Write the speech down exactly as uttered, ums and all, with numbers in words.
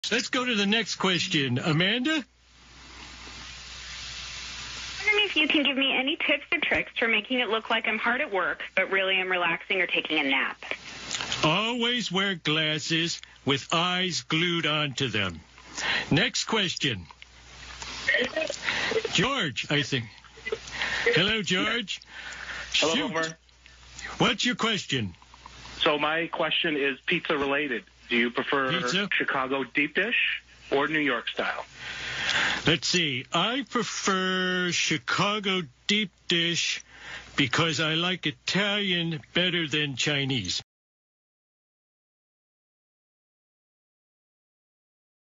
Let's go to the next question. Amanda? I'm wondering if you can give me any tips or tricks for making it look like I'm hard at work, but really I'm relaxing or taking a nap. Always wear glasses with eyes glued onto them. Next question. George, I think. Hello, George. Hello, Shoot. Homer. What's your question? So my question is pizza related. Do you prefer Pizza? Chicago deep dish or New York style? Let's see. I prefer Chicago deep dish because I like Italian better than Chinese.